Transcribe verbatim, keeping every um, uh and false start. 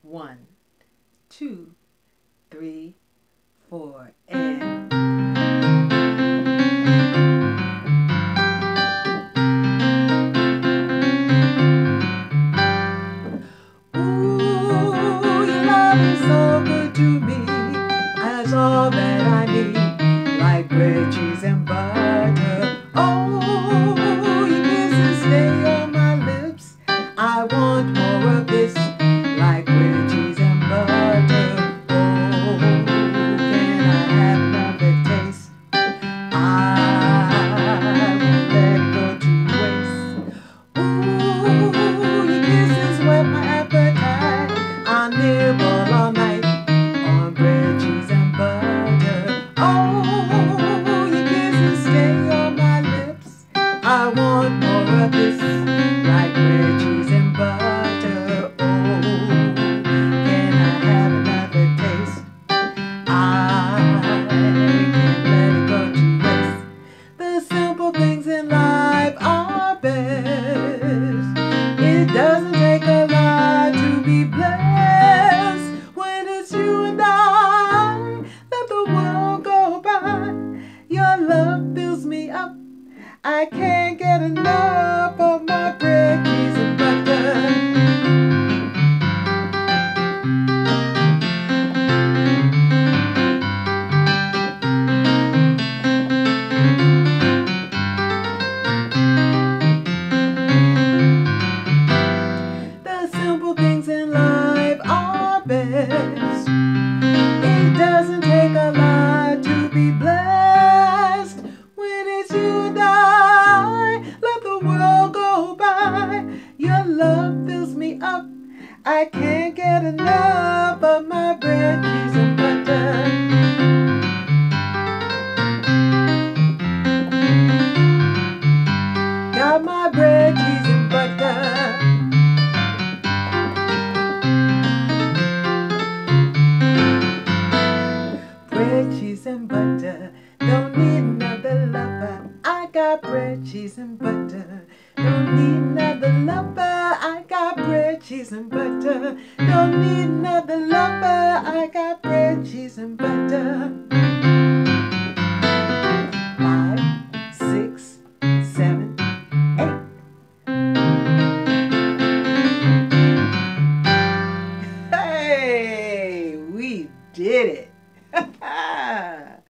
One, two, three, four, and... Ooh, your love is so good to me. That's all that I need, like bread, cheese, and butter. Oh, your kisses stay on my lips. I want more of this, like bread, cheese, and butter. Oh, can I have another taste? I won't let it go to waste. Ooh, your kisses whet my appetite. I'll nibble all night on bread, cheese, and butter. Oh, your kisses stay on my lips. I want more of this, like bread, cheese, and butter. Oh, can I have another taste? I can't let it go to waste. The simple things in life are best. It doesn't take a lot to be blessed. When it's you and I, let the world go by. Your love fills me up. I can't get enough of my bread, cheese, and butter. The simple things in life are best. It doesn't take a lot to be blessed. When it's you and I, let the world go by. Your love fills me up. I can't get enough of my bread, cheese, and butter. Got my bread, cheese, and butter. Bread, cheese, and butter. Don't need another lover. I got bread, cheese, and butter. Don't need another lover. I got bread, cheese, and butter. Don't need another lover. I got bread, cheese, and butter.